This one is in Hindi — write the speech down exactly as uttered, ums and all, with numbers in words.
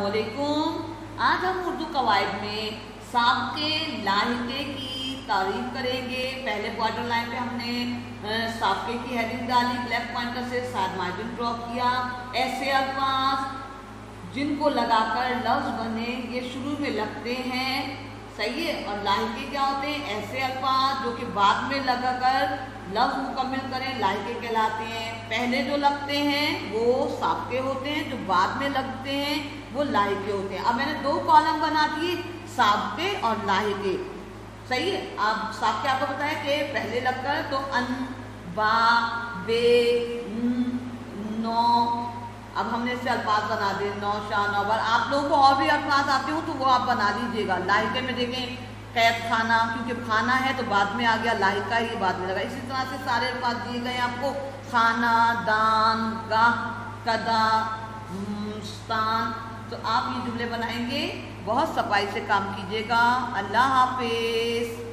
अस्सलामुअलैकुम। आज हम उर्दू कवायद में साबके लाहिके की तारीफ करेंगे। पहले क्वार्टर लाइन पे हमने साबके की हेडिंग डाली, लेफ्ट पॉइंटर से साइड मार्जिन ड्रॉ किया। ऐसे अल्फाज जिनको लगाकर लफ्ज बने ये शुरू में लगते हैं, सही है। और लाहिके क्या होते हैं? ऐसे अल्फाज जो कि बाद में लगाकर लफ्ज मुकम्मिल करें, लाहिके कहलाते हैं। पहले जो लगते हैं वो साबके होते हैं, जो बाद में लगते हैं वो लाहिके होते हैं। अब मैंने दो कॉलम बना दिए, साबके और लाहिके, सही है। अब साबके आपको पता है कि पहले लगकर तो अन, बा, बे, न, नौ। अब हमने इससे अल्फाज बना दिए, नौ, शाह, नौबर। आप लोगों को और भी अल्फाज आते हो तो वो आप बना लीजिएगा। लाहिके में देखें कैफ खाना, क्योंकि खाना है तो बाद में आ गया, लाहिका ही बाद में लगा। इसी तरह से सारे अल्फाज दिए गए आपको, खाना, दान, गाह, कदा, मुस्तान। तो आप ये जुमले बनाएंगे, बहुत सफाई से काम कीजिएगा। अल्लाह हाफिज।